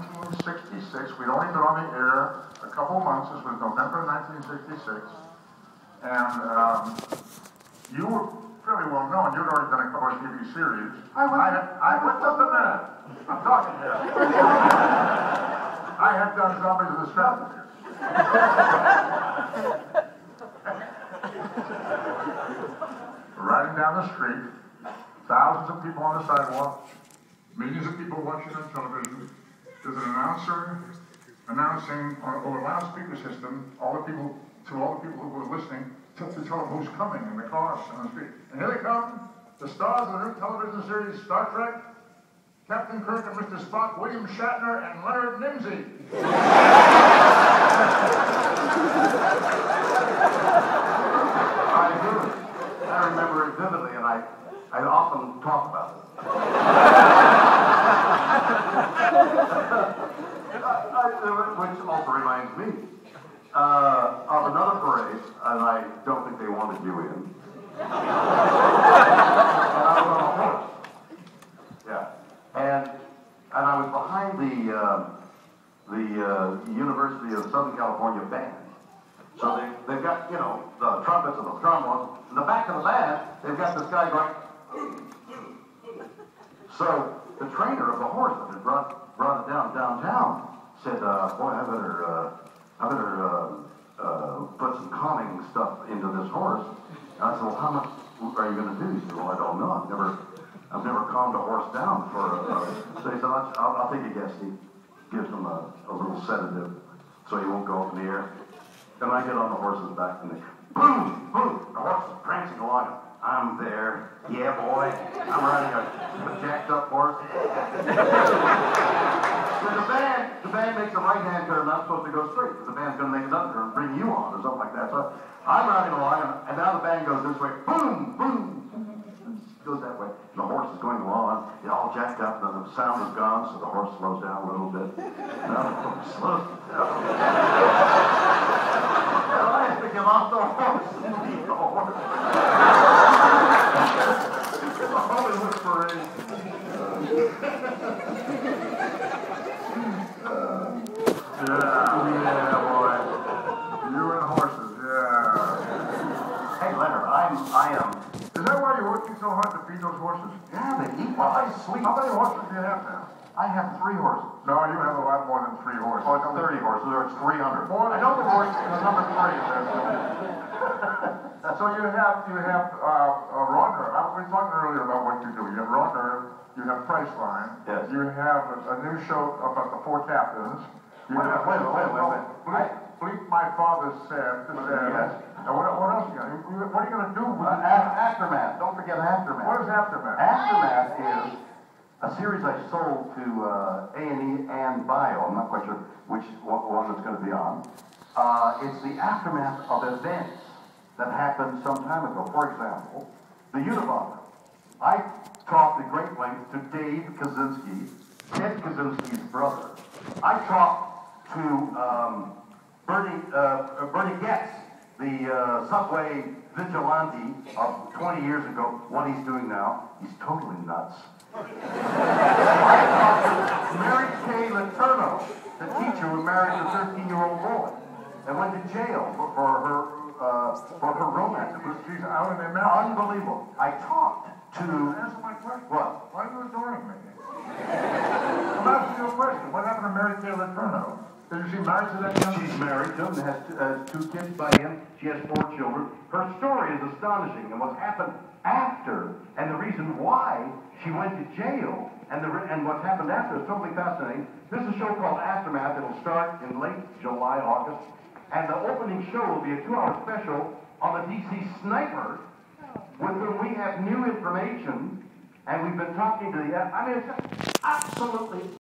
1966. We'd only been on the air a couple of months. This was November 1966. And you were fairly well known. You'd already done a couple of TV series. Wait just a minute. I'm talking here. I had done Zombies of the Stratosphere. Riding down the street, thousands of people on the sidewalk, millions of people watching on television. There's an announcer announcing over a loudspeaker system to all the people who were listening to tell them who's coming in the cars on the street. And here they come, the stars of the new television series Star Trek, Captain Kirk and Mr. Spock, William Shatner, and Leonard Nimoy. I remember it vividly, and I often talk about it. Which also reminds me of another parade, and I don't think they wanted you in. And I was on a horse. Yeah, and I was behind the University of Southern California band. So they've got, you know, the trumpets and the trombones. In the back of the band, they've got this guy going. So the trainer of the horse that had brought it downtown said, boy, I better put some calming stuff into this horse. And I said, well, how much are you going to do? He said, well, I don't know. I've never calmed a horse down for. So he said, I'll take a guess. He gives him a little sedative so he won't go up in the air. Then I get on the horse's back and they boom, boom. The horse is prancing along. I'm there. Yeah, boy. I'm riding a jacked up horse. So the band makes a right-hand turn. I'm supposed to go straight, because the band's going to make another turn and bring you on or something like that. So I'm riding along, and now the band goes this way. Boom, boom. Goes that way. And the horse is going along. It's all jacked up, and the sound is gone, so the horse slows down a little bit. Now the horse slows down. And I have to get off the horse and beat the horse. It's a Hollywood parade. Yeah, boy. You and horses, yeah. Hey, Leonard, I am. Is that why you're working so hard to feed those horses? Yeah, they eat well. I sleep. How many horses do you have now? I have 3 horses. No, you have a lot more than 3 horses. Oh, it's 30 horses, or it's 300. I know the horse is number 3 in there. So you have Raw Nerve. We were talking earlier about what you do. You have Raw Nerve, you have Priceline. Yes. You have a new show about the 4 captains. Wait a minute. Bleep My Father Said. Yes. What else you got? What are you going to do with Aftermath. Don't forget Aftermath. What is Aftermath? Aftermath is a series I sold to A&E and Bio. I'm not quite sure which one it's going to be on. It's the aftermath of events that happened some time ago. For example, the Unabomber. I talked at great length to Dave Kaczynski, Ted Kaczynski's brother. I talked to Bernie Getz, the subway vigilante of 20 years ago. What he's doing now, he's totally nuts. I talked to Mary Kay Letourneau, the teacher who married the 13-year-old boy and went to jail for her romance. She's out in the mountains. Unbelievable. I talked to. Answer my question. What? Why are you ignoring me? I'm asking you a question. What happened to Mary Kay Letourneau? Is she married to that young? She's married to him, has 2 kids by him. She has 4 children. Her story is astonishing, and what's happened after, and the reason why she went to jail, and what's happened after is totally fascinating. This is a show called Aftermath. It'll start in late July, August, and the opening show will be a 2-hour special on the DC Sniper, with whom we have new information, and we've been talking to the. I mean, it's absolutely